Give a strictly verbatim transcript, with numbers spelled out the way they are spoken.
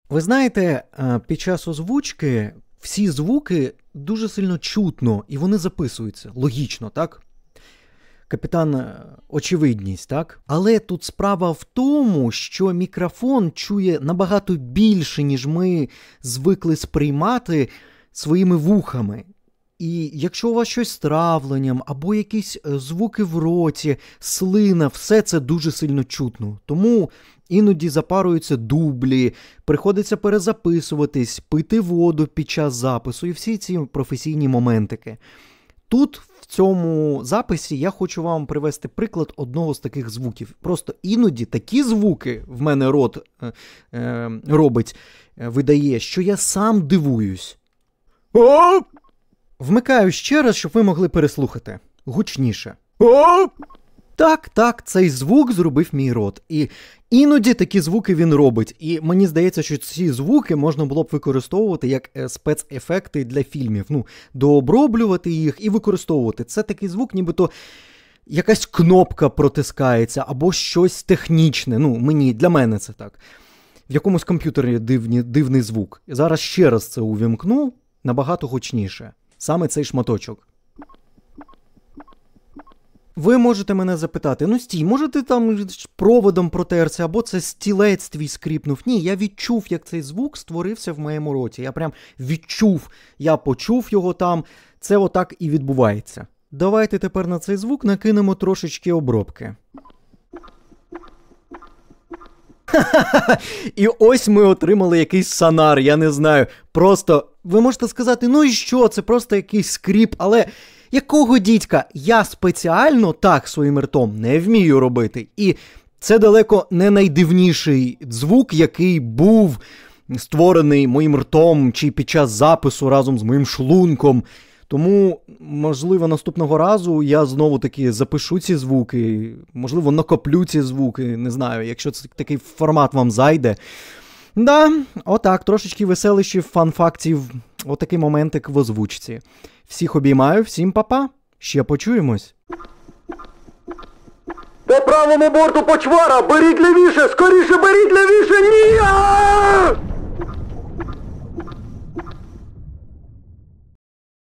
Ви знаєте, під час озвучки всі звуки дуже сильно чутно, і вони записуються. Логічно, так? Капітан очевидність, так? Але тут справа в тому, що мікрофон чує набагато більше, ніж ми звикли сприймати своїми вухами. І якщо у вас щось з травленням, або якісь звуки в роті, слина, все це дуже сильно чутно. Тому іноді запаруються дублі, приходиться перезаписуватись, пити воду під час запису і всі ці професійні моментики. Тут, в цьому записі, я хочу вам привести приклад одного з таких звуків. Просто іноді такі звуки в мене рот е, е, робить, е, видає, що я сам дивуюсь. О! Вмикаю ще раз, щоб ви могли переслухати. Гучніше. О! Так, так, цей звук зробив мій рот. І іноді такі звуки він робить. І мені здається, що ці звуки можна було б використовувати як спецефекти для фільмів. Ну, дооброблювати їх і використовувати. Це такий звук, нібито якась кнопка протискається або щось технічне. Ну, мені, для мене це так. В якомусь комп'ютері дивні, дивний звук. І зараз ще раз це увімкну, набагато гучніше. Саме цей шматочок. Ви можете мене запитати, ну стій, може ти там проводом протерся, або це стілець твій скріпнув. Ні, я відчув, як цей звук створився в моєму роті. Я прям відчув, я почув його там. Це отак і відбувається. Давайте тепер на цей звук накинемо трошечки обробки. І ось ми отримали якийсь сонар, я не знаю. Просто, ви можете сказати, ну і що, це просто якийсь скріп, але якого дідька? Я спеціально так своїм ртом не вмію робити. І це далеко не найдивніший звук, який був створений моїм ртом чи під час запису разом з моїм шлунком. Тому, можливо, наступного разу я знову-таки запишу ці звуки, можливо, накоплю ці звуки, не знаю, якщо це такий формат вам зайде. Да, отак, трошечки веселищів, фан-фактів, отакий моментик в озвучці. Всіх обіймаю, всім па-па, ще почуємось. По правому борту почвара, беріть лівіше, скоріше беріть лівіше, ні!